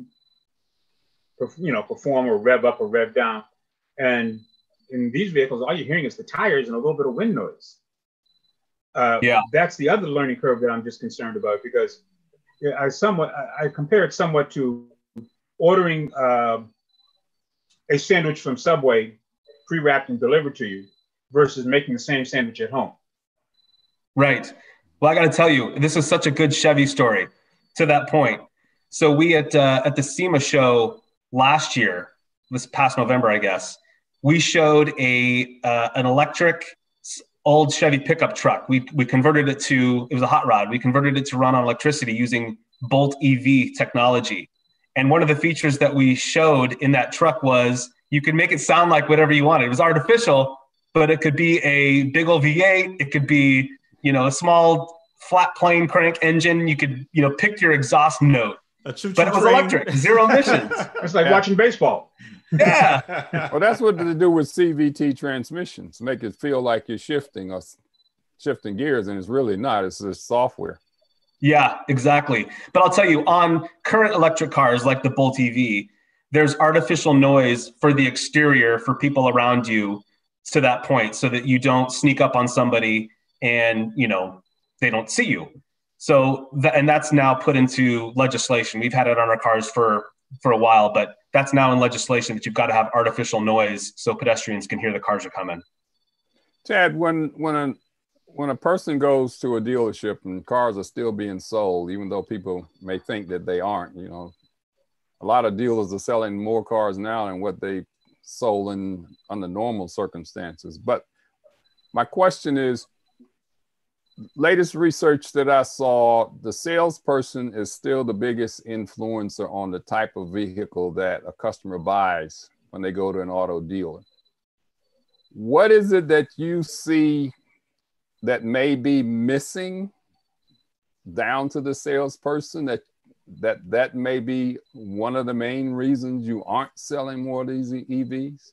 you know, perform or rev up or rev down. And in these vehicles, all you're hearing is the tires and a little bit of wind noise. Uh, yeah, that's the other learning curve that I'm just concerned about, because I somewhat I compare it somewhat to ordering uh, a sandwich from Subway, pre-wrapped and delivered to you, versus making the same sandwich at home. Right. Well, I got to tell you, this is such a good Chevy story to that point. So we at uh, at the SEMA show last year, this past November, I guess, we showed a uh, an electric old Chevy pickup truck. We we converted it to, it was a hot rod. We converted it to run on electricity using Bolt E V technology. And one of the features that we showed in that truck was you could make it sound like whatever you wanted. It was artificial, but it could be a big old V eight. It could be, you know, a small flat plane crank engine. You could, you know, pick your exhaust note. But it was train. Electric, zero emissions. It's like yeah. watching baseball. Yeah. Well, that's what to do with C V T transmissions. Make it feel like you're shifting or shifting gears, and it's really not. It's just software. Yeah, exactly. But I'll tell you, on current electric cars like the Bolt E V, there's artificial noise for the exterior for people around you to that point, so that you don't sneak up on somebody and, you know, they don't see you. So, that, and that's now put into legislation. We've had it on our cars for, for a while, but that's now in legislation that you've got to have artificial noise so pedestrians can hear the cars are coming. Chad, when, when, a, when a person goes to a dealership and cars are still being sold, even though people may think that they aren't, you know, a lot of dealers are selling more cars now than what they sold in under normal circumstances. But my question is, latest research that I saw, the salesperson is still the biggest influencer on the type of vehicle that a customer buys when they go to an auto dealer. What is it that you see that may be missing down to the salesperson that that that may be one of the main reasons you aren't selling more of these E Vs?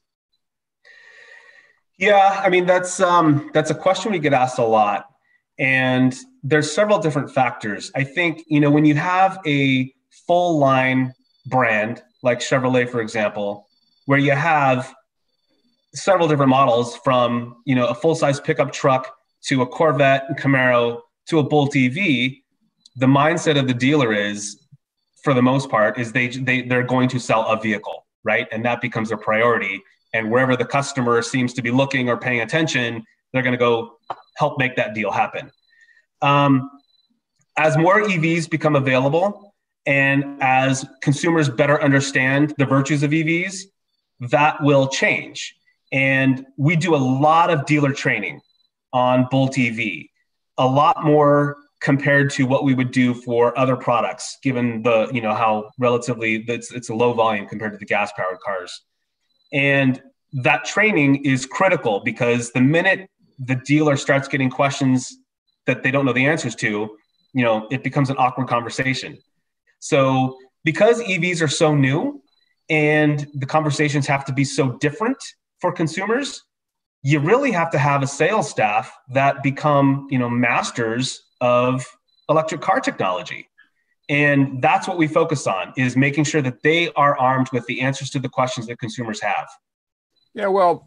Yeah, I mean, that's um, that's a question we get asked a lot. And there's several different factors. I think, you know, when you have a full line brand like Chevrolet, for example, where you have several different models from, you know, a full-size pickup truck to a Corvette and Camaro to a Bolt E V, the mindset of the dealer is, for the most part, is they, they, they're going to sell a vehicle, right? And that becomes a priority. And wherever the customer seems to be looking or paying attention, they're going to go help make that deal happen. Um, as more E Vs become available and as consumers better understand the virtues of E Vs, that will change. And we do a lot of dealer training on Bolt E V, a lot more compared to what we would do for other products, given the, you know, how relatively it's, it's a low volume compared to the gas-powered cars. And that training is critical, because the minute the dealer starts getting questions that they don't know the answers to, you know, it becomes an awkward conversation. So because E Vs are so new and the conversations have to be so different for consumers, you really have to have a sales staff that become, you know, masters of electric car technology. And that's what we focus on, is making sure that they are armed with the answers to the questions that consumers have. Yeah, well,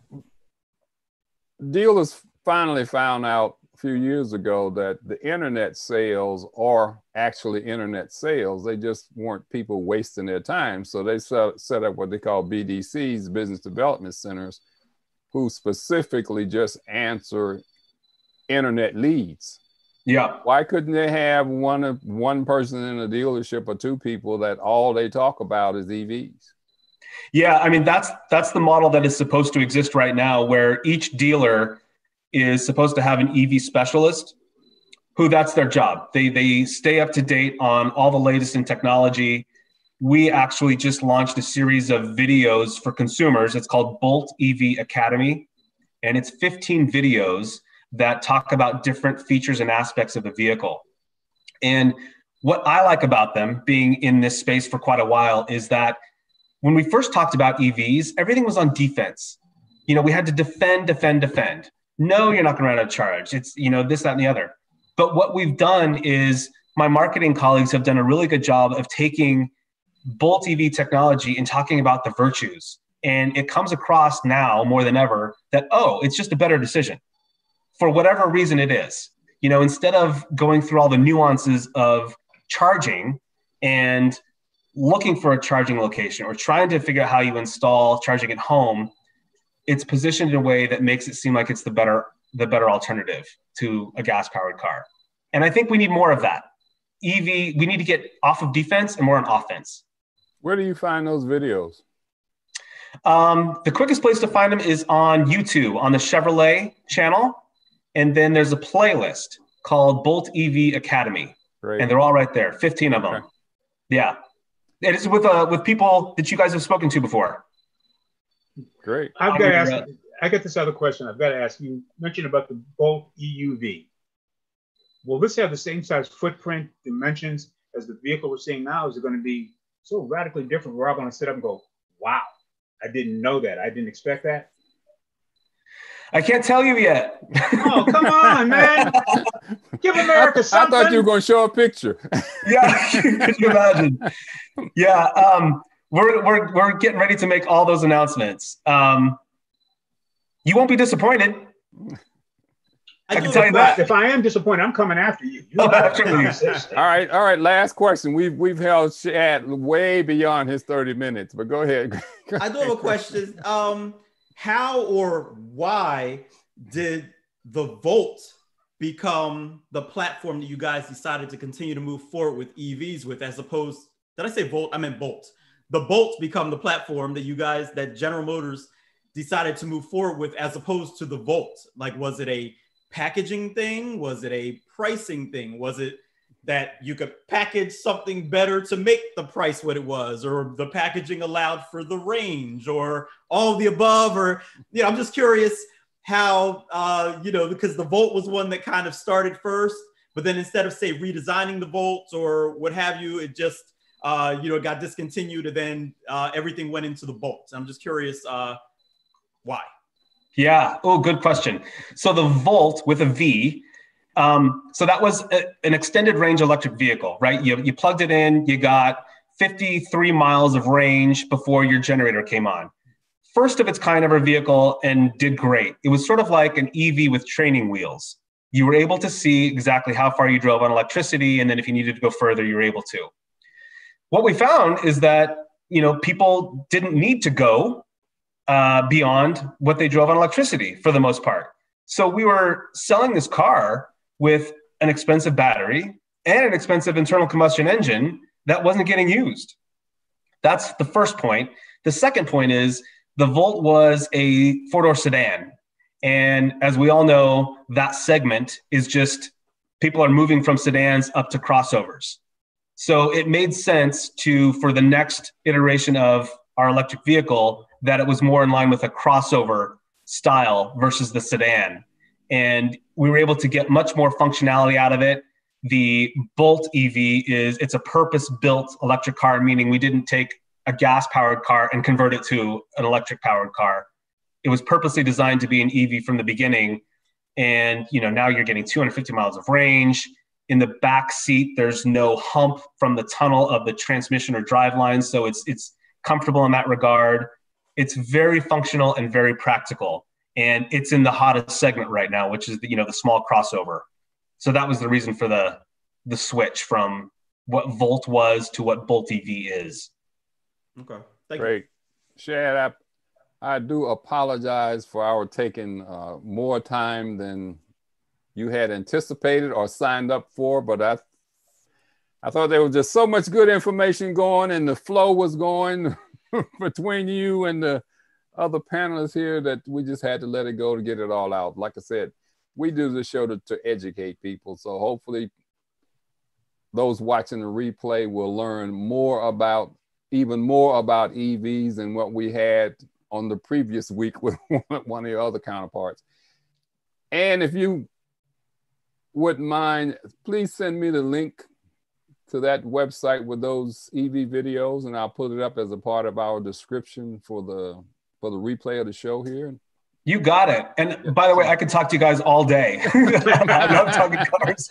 dealers finally found out a few years ago that the internet sales are actually internet sales. They just weren't people wasting their time. So they set, set up what they call B D Cs, business development centers, who specifically just answer internet leads. Yeah. Why couldn't they have one of one person in a dealership or two people that all they talk about is E Vs? Yeah, I mean, that's that's the model that is supposed to exist right now, where each dealer is supposed to have an E V specialist who, that's their job. They they stay up to date on all the latest in technology. We actually just launched a series of videos for consumers. It's called Bolt E V Academy, and it's fifteen videos that talk about different features and aspects of the vehicle. And what I like about them, being in this space for quite a while, is that when we first talked about E Vs, everything was on defense. you know, we had to defend, defend, defend. No, you're not going to run out of charge. It's, you know, this, that, and the other. But what we've done is my marketing colleagues have done a really good job of taking Bolt E V technology and talking about the virtues. And it comes across now more than ever that, oh, it's just a better decision for whatever reason it is. You know, instead of going through all the nuances of charging and looking for a charging location or trying to figure out how you install charging at home, it's positioned in a way that makes it seem like it's the better, the better alternative to a gas-powered car. And I think we need more of that. E V, we need to get off of defense and more on offense. Where do you find those videos? Um, the quickest place to find them is on YouTube, on the Chevrolet channel. And then there's a playlist called Bolt E V Academy. Great. And they're all right there, fifteen of them. Okay. Yeah. And it's with, uh, with people that you guys have spoken to before. Great. I've got to ask, I got this other question I've got to ask. You mentioned about the Bolt E U V. Will this have the same size footprint, dimensions as the vehicle we're seeing now? Is it going to be so radically different? We're all going to sit up and go, wow, I didn't know that. I didn't expect that. I can't tell you yet. Oh, come on, man. Give America something. I thought you were going to show a picture. Yeah, could you imagine? Yeah, um, we're, we're, we're getting ready to make all those announcements. Um, you won't be disappointed. I, I can tell you that. If I am disappointed, I'm coming after you. you oh, after me. All right, all right. Last question. We've we've held Shad way beyond his thirty minutes, but go ahead. I do have a question. Um, how or why did the Volt become the platform that you guys decided to continue to move forward with E Vs with, as opposed? Did I say Volt? I meant Bolt. The Bolt become the platform that you guys, that General Motors decided to move forward with, as opposed to the Volt. Like, was it a packaging thing? Was it a pricing thing? Was it that you could package something better to make the price what it was, or the packaging allowed for the range, or all of the above? Or, you know, I'm just curious how, uh, you know, because the Volt was one that kind of started first, but then instead of, say, redesigning the Volt or what have you, it just, uh, you know, got discontinued, and then uh, everything went into the Bolt. I'm just curious uh, why. Yeah. Oh, good question. So the Volt with a V, um, so that was a, an extended range electric vehicle, right? You, you plugged it in, you got fifty-three miles of range before your generator came on. First of its kind ever vehicle, and did great. It was sort of like an E V with training wheels. You were able to see exactly how far you drove on electricity, and then if you needed to go further, you were able to. What we found is that, you know, people didn't need to go Uh, beyond what they drove on electricity for the most part. So we were selling this car with an expensive battery and an expensive internal combustion engine that wasn't getting used. That's the first point. The second point is the Volt was a four-door sedan. And as we all know, that segment is just, people are moving from sedans up to crossovers. So it made sense to, for the next iteration of our electric vehicle, that it was more in line with a crossover style versus the sedan. And we were able to get much more functionality out of it. The Bolt E V is, it's a purpose-built electric car, meaning we didn't take a gas-powered car and convert it to an electric-powered car. It was purposely designed to be an E V from the beginning. And, you know, now you're getting two hundred fifty miles of range. In the back seat, there's no hump from the tunnel of the transmission or drive line. So it's, it's comfortable in that regard. It's very functional and very practical, and it's in the hottest segment right now, which is the, you know, the small crossover. So that was the reason for the the switch from what Volt was to what Bolt E V is. Okay, thank great. You. Shad, I, I do apologize for our taking uh, more time than you had anticipated or signed up for, but I I thought there was just so much good information going, and the flow was going between you and the other panelists here that we just had to let it go to get it all out. Like I said, we do this show to, to educate people. So hopefully those watching the replay will learn more about, even more about E Vs than what we had on the previous week with one of your other counterparts. And if you wouldn't mind, please send me the link to that website with those E V videos, and I'll put it up as a part of our description for the for the replay of the show here. You got it. And by the way, I could talk to you guys all day. I love talking cars.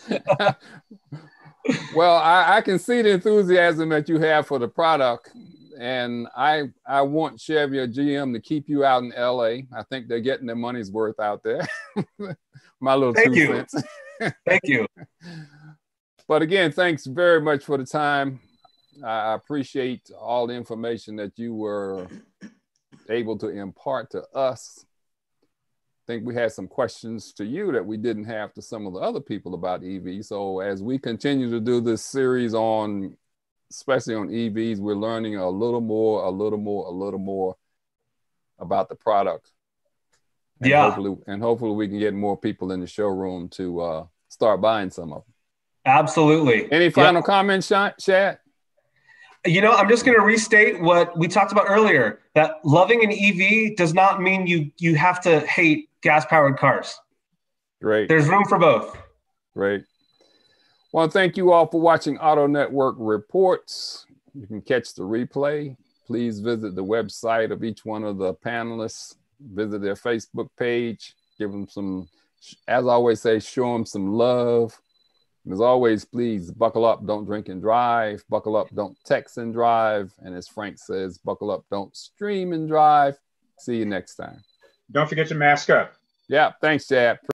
Well, I, I can see the enthusiasm that you have for the product. And I I want Chevy or G M to keep you out in L A. I think they're getting their money's worth out there. My little Thank two you. cents. Thank you. But again, thanks very much for the time. I appreciate all the information that you were able to impart to us. I think we had some questions to you that we didn't have to some of the other people about E V. So as we continue to do this series on, especially on E Vs, we're learning a little more, a little more, a little more about the product. And yeah. Hopefully, and hopefully we can get more people in the showroom to uh, start buying some of them. Absolutely. Any final yeah. comments, Shad? You know, I'm just going to restate what we talked about earlier, that loving an E V does not mean you you have to hate gas-powered cars. Great. There's room for both. Great. Well, thank you all for watching AutoNetwork Reports. You can catch the replay. Please visit the website of each one of the panelists. Visit their Facebook page. Give them some, as I always say, show them some love. And as always, please buckle up, don't drink and drive. Buckle up, don't text and drive. And as Frank says, buckle up, don't stream and drive. See you next time. Don't forget to mask up. Yeah, thanks, Chad.